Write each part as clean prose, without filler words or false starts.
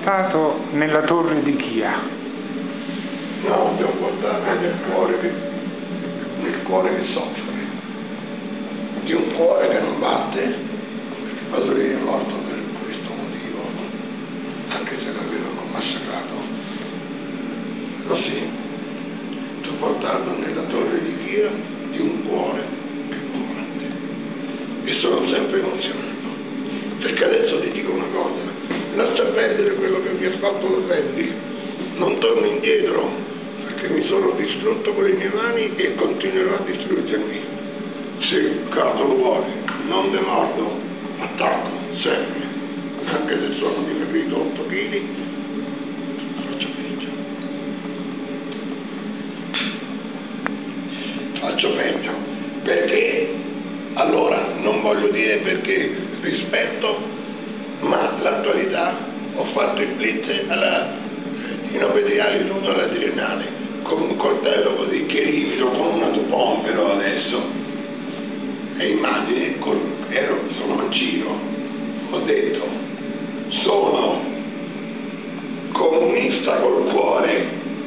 spostato nella torre di Chia? No, ti ho portato nel cuore che soffre, di un cuore che non batte, perché Pasolini è morto per questo motivo, anche se l'avevano massacrato. Lo sì, ti ho portato nella torre di Chia di un cuore che non batte. E sono sempre emozionato, perché adesso ti dico una cosa, lascia perdere quello che mi ha fatto la Verdi, non torno indietro, perché mi sono distrutto con le mie mani e continuerò a distruggermi. Se il caso lo vuole, non demordo, attacco, sempre, anche se sono dimagrito 8 kg, faccio peggio. Faccio peggio, perché, allora, non voglio dire perché rispetto, ma l'attualità, ho fatto il blitz in obediale venuto alla Triennale, con un coltello così che rivido, con una Dupont però adesso, e immagini, sono mancino, ho detto, sono comunista col cuore,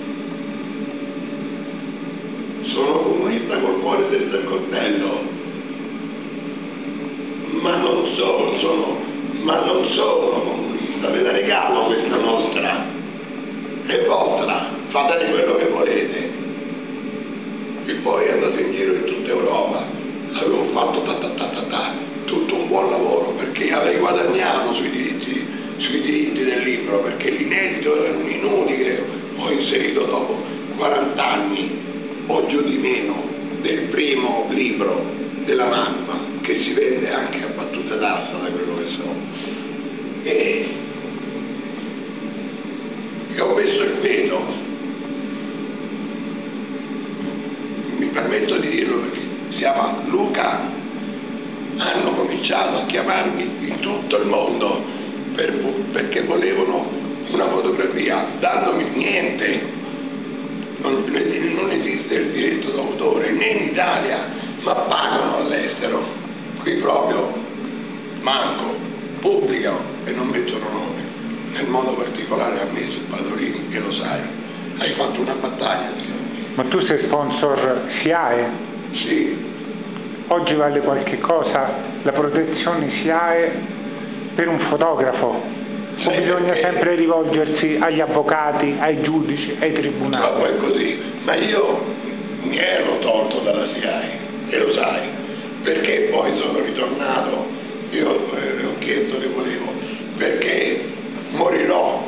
sono comunista col cuore senza il coltello, ma non sono comunista, ve la regalo questa nostra, è vostra, fatene quello che volete. E poi andate in giro in tutta Europa, avevo fatto tutto un buon lavoro, perché avrei guadagnato sui diritti del libro, perché l'inedito era un inutile, ho inserito dopo 40 anni o giù di meno del primo libro della Magma, che si vende anche a battute d'asta da quello che so, e ho messo il veto, mi permetto di dirlo perché si chiama Luca, hanno cominciato a chiamarmi in tutto il mondo perché volevano una fotografia, dandomi niente, non esiste il diritto d'autore né in Italia, ma pagano all'estero, qui proprio manco, pubblicano e non mettono nome. Nel modo particolare ha messo il Pasolini, che lo sai, hai fatto una battaglia. Ma tu sei sponsor SIAE? Sì. Oggi vale qualche cosa la protezione SIAE per un fotografo? O bisogna sempre rivolgersi agli avvocati, ai giudici, ai tribunali? Troppo è così, ma io mi ero tolto dalla SIAE, e lo sai, perché poi sono ritornato, io ho chiesto che volevo, perché morirò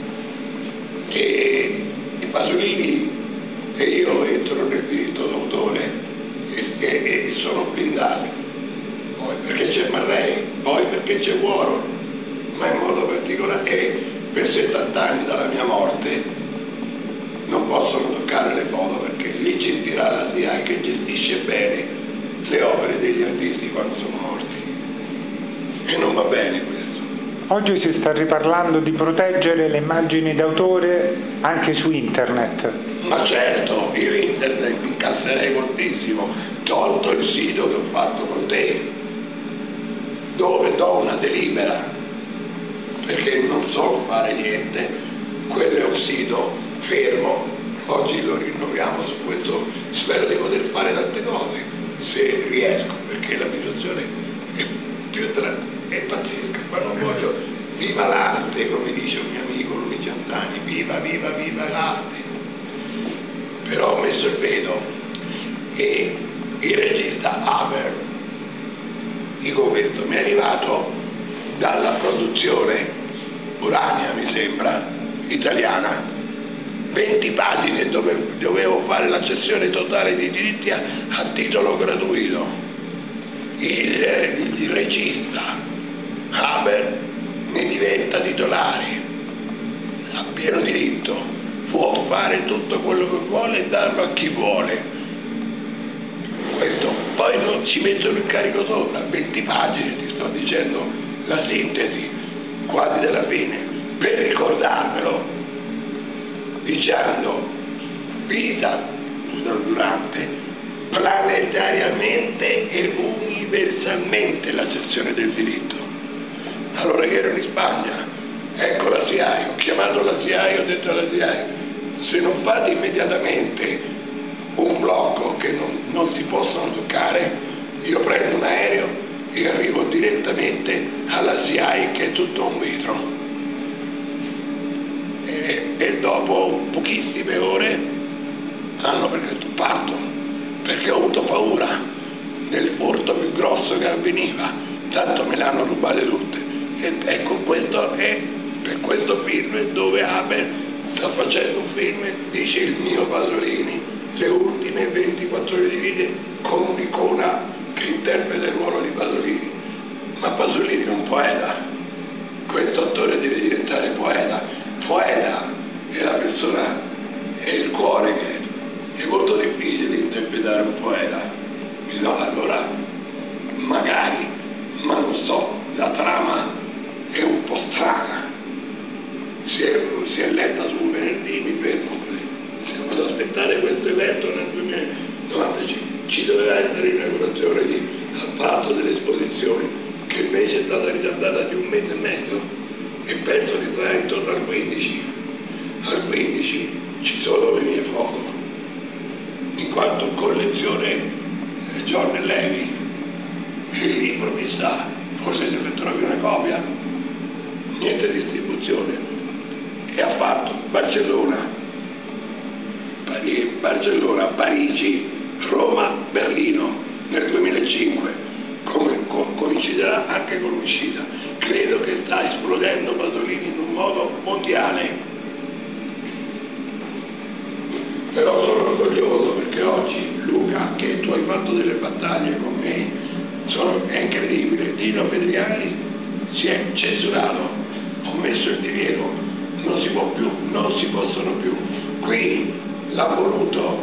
e i Pasolini e io entro nel diritto d'autore e sono blindati, poi perché c'è Marley, poi perché c'è Warhol, ma in modo particolare e per 70 anni dalla mia morte non possono toccare le foto, perché lì gestirà la SIAE, che gestisce bene le opere degli artisti quando sono morti, e non va bene questo. Oggi si sta riparlando di proteggere le immagini d'autore anche su internet. Ma certo, io internet incasserei moltissimo, tolto il sito che ho fatto con te, dove do una delibera, perché non so fare niente, quello è un sito fermo, oggi lo rinnoviamo su questo, spero di poter fare tante cose, se riesco, perché la situazione è pazzesca, ma non voglio, viva l'arte, come dice un mio amico Luigi Antani, viva l'arte. Però ho messo il veto e il regista Haber, dico questo, mi è arrivato dalla produzione Urania, mi sembra, italiana, 20 pagine dove dovevo fare la cessione totale di diritti a titolo gratuito. Il regista Haber ne diventa titolare, ha pieno diritto, può fare tutto quello che vuole e darlo a chi vuole. Questo. Poi non ci mettono il carico sopra, 20 pagine, ti sto dicendo la sintesi, quasi della fine, per ricordarmelo, dicendo vita durante planetariamente e universalmente la cessione del diritto. Allora che ero in Spagna, Ecco la SIAE, ho chiamato la SIAE, ho detto alla SIAE, se non fate immediatamente un blocco che non si possono toccare, io prendo un aereo e arrivo direttamente alla SIAE, che è tutto un vetro. E dopo pochissime ore parto, perché ho avuto paura del furto più grosso che avveniva, tanto me le hanno rubate tutte. E ecco, questo è per questo film dove Abel sta facendo un film, dice il mio Pasolini, le ultime 24 ore di vita, con un'icona che interpreta il ruolo di Pasolini. Ma Pasolini è un poeta, questo attore deve diventare poeta. Poeta è la persona, è il cuore, che è molto difficile interpretare un poeta. Allora, magari, ma non so, la trama è un po' strana. Si è letta su un venerdì, mi fermo così. Se vado ad aspettare questo evento nel 2095, ci doveva essere l'inaugurazione al Palazzo delle Esposizioni, che invece è stata ritardata di 1 mese e mezzo, e penso che sarà intorno al 15. Al 15 ci sono le mie foto, in quanto collezione Giorgio Levi, il libro mi sta, forse se ne trovi una copia, niente distribuzione. E ha fatto Barcellona, Parigi, Roma, Berlino nel 2005, coinciderà anche con l'uscita. Credo che sta esplodendo Pasolini in un modo mondiale. Però sono orgoglioso perché oggi, Luca, che tu hai fatto delle battaglie con me, è incredibile. Dino Pedriani si è censurato, ho messo il divieto. Non si può più, non si possono più. Qui l'ha voluto,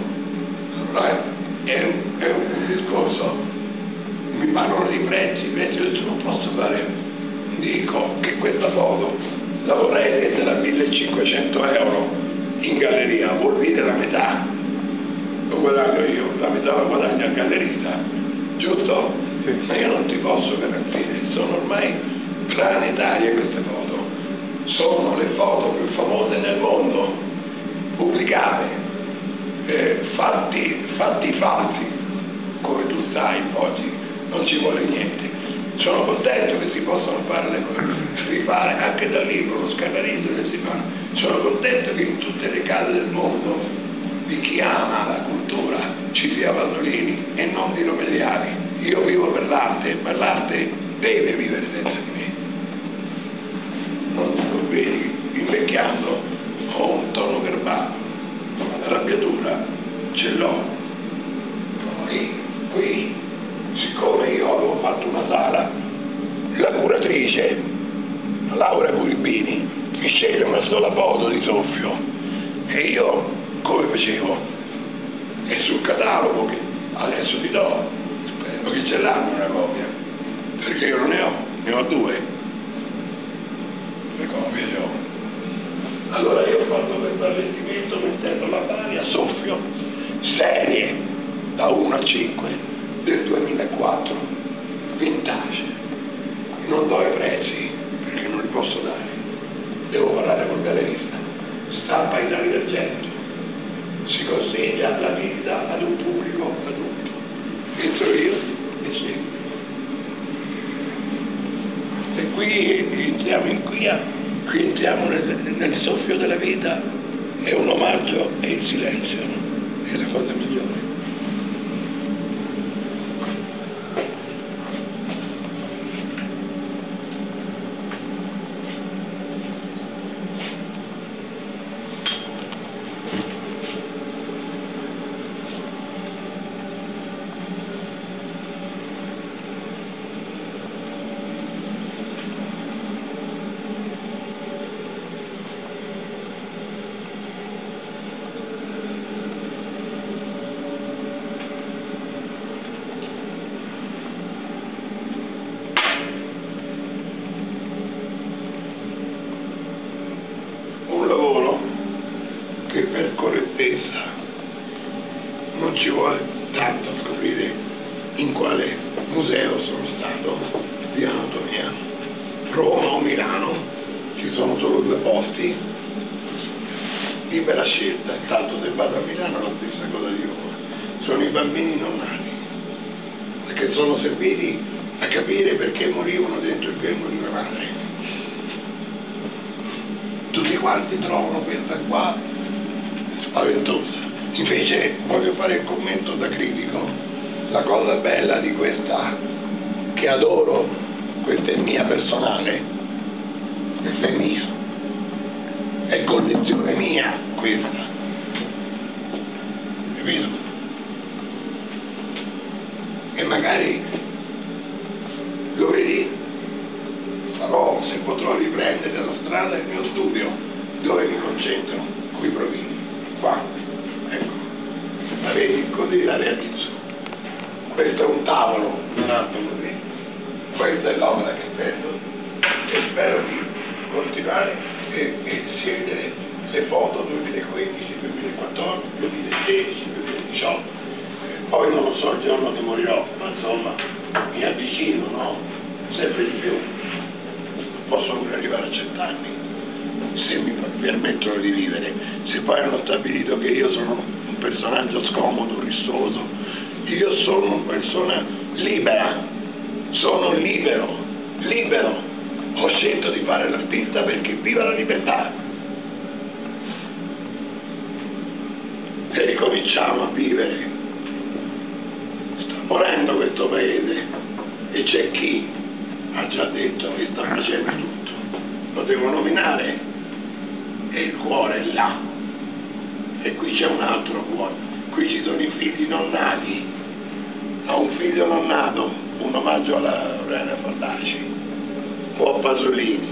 è un discorso, mi parlano di prezzi, io non posso fare, dico che questa foto la vorrei vendere a 1.500 euro in galleria, vuol dire la metà, lo guadagno io, la metà la guadagna il gallerista, giusto? Sì. Ma io non ti posso garantire, sono ormai planetarie queste foto. Sono le foto più famose nel mondo, pubblicate, fatti falsi, come tu sai oggi, non ci vuole niente. Sono contento che si possano fare le cose, rifare anche dal libro, lo scannarizzo che si fa. Sono contento che in tutte le case del mondo, di chi ama la cultura, ci sia Pasolini e non Dino Pedriani. Io vivo per l'arte, ma l'arte deve vivere senza di me. Non lo vedi, invecchiando ho un tono garbato, l'arrabbiatura ce l'ho. Qui, siccome io avevo fatto una sala, la curatrice, Laura Curibini, mi sceglie una sola foto di soffio e io come facevo? E sul catalogo che adesso ti do, spero che ce l'hanno una copia, perché io non ne ho 2. Le copie le ho. Allora io ho fatto questo allestimento mettendo la pari a soffio, serie da 1 a 5 del 2004, vintage. Non do i prezzi perché non li posso dare, devo parlare col gallerista. Stampa Italia d'Argento, si consegna la visita ad un pubblico adulto. Entro io e seguo. E qui entriamo nel soffio della vita, è un omaggio e il silenzio, è la cosa migliore. Che per correttezza non ci vuole tanto a scoprire in quale museo sono stato di anatomia, Roma o Milano, ci sono solo 2 posti, libera scelta, intanto se vado a Milano la stessa cosa di Roma, sono i bambini non nati, perché sono serviti a capire perché morivano dentro il grembo di una madre. Tutti quanti trovano questa qua spaventosa. Invece voglio fare il commento da critico. La cosa bella di questa, che adoro, questa è mia personale, questa è mia, è condizione mia questa, capito? E magari lo vedi, farò, se potrò riprendere la strada, il mio studio, dove mi concentro, coi provini, qua, ecco, la vedi, così la realizzo. Questo è un tavolo, non altro così, questa è l'opera che spero, e spero di continuare e scegliere le foto 2015, 2014, 2016, 2018, poi non lo so il giorno che morirò, ma insomma mi avvicino, no? Sempre di più, posso pure arrivare a 100 anni, se mi permettono di vivere. Se poi hanno stabilito che io sono un personaggio scomodo, rissoso, io sono una persona libera, sono libero, ho scelto di fare l'artista perché viva la libertà. E ricominciamo a vivere. Sta morendo questo paese e c'è chi ha già detto che sta facendo tutto. Lo devo nominare e il cuore è là. E qui c'è un altro cuore. Qui ci sono i figli non nati. Ho un figlio non nato, un omaggio alla Lorena Fallaci o a Pasolini.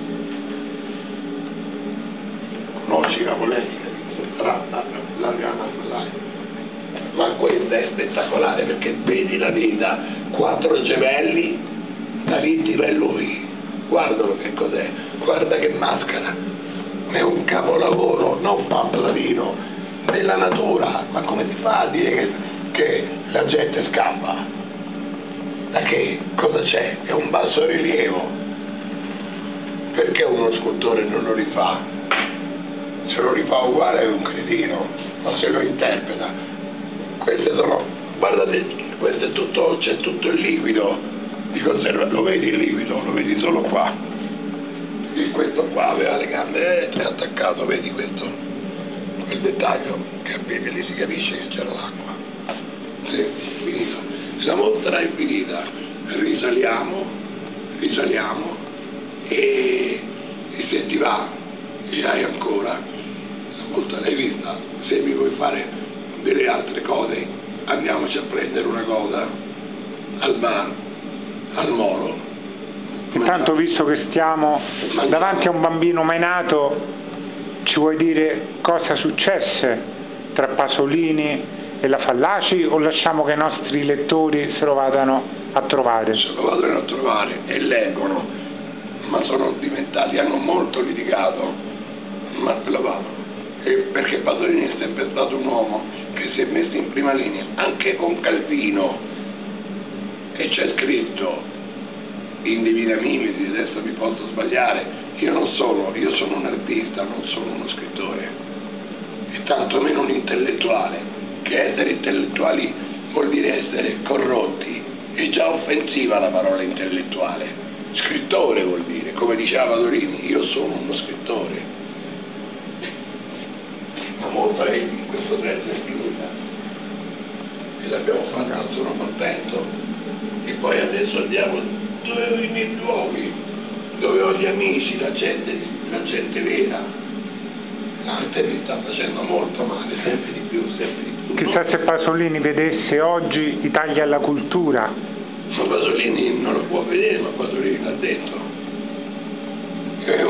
Conosci la polemica la Lorena Fallaci, ma questa è spettacolare perché vedi la vita, 4 gemelli, la vittima è lui, guardalo che cos'è, guarda che maschera, è un capolavoro non fatto da Vino, della natura. Ma come si fa a dire che la gente scappa? Da che? Cosa c'è? È un basso rilievo. Perché uno scultore non lo rifà? Se lo rifà uguale è un cretino, ma se lo interpreta. Queste sono, guardate, questo è tutto, c'è tutto il liquido di conserva, lo vedi il liquido, lo vedi solo qua. E questo qua aveva le gambe è attaccato, vedi questo? Quel dettaglio che lì si capisce che c'era l'acqua. Sì, finito. La mostra è finita, risaliamo e se ti va e hai ancora la mostra l'hai vista, se mi vuoi fare delle altre cose andiamoci a prendere una cosa al bar, al Molo. Intanto, visto che stiamo davanti a un bambino mai nato, ci vuoi dire cosa successe tra Pasolini e la Fallaci o lasciamo che i nostri lettori se lo vadano a trovare? Se lo vadano a trovare e leggono, ma sono diventati, hanno molto litigato, ma se lo vadano. E perché Pasolini è sempre stato un uomo che si è messo in prima linea, anche con Calvino, e c'è scritto in Divina Mimesi, adesso mi posso sbagliare, io sono un artista, non sono uno scrittore, e tanto meno un intellettuale. Che essere intellettuali vuol dire essere corrotti, è già offensiva la parola intellettuale. Scrittore vuol dire, come diceva Pasolini, io sono uno scrittore. Ma molto in questo senso è finita e l'abbiamo fatta, sono contento. E poi adesso andiamo dove ho i miei luoghi, dove ho gli amici, la gente vera. L'arte mi sta facendo molto male, sempre di più, sempre di più. Chissà se Pasolini vedesse oggi i tagli alla cultura. Ma Pasolini non lo può vedere, ma Pasolini l'ha detto. È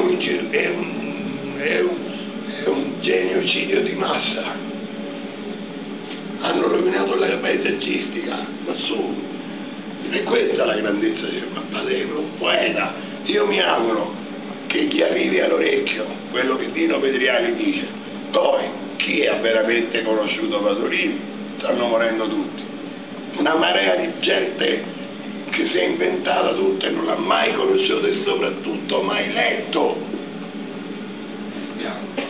un genocidio di massa. Hanno rovinato la paesaggistica, ma su. E questa è la grandezza di Pasolini, un poeta. Io mi auguro che gli arrivi all'orecchio quello che Dino Pedriani dice. Poi chi ha veramente conosciuto Pasolini? Stanno morendo tutti. Una marea di gente che si è inventata tutto e non l'ha mai conosciuto e soprattutto mai letto. vediamo.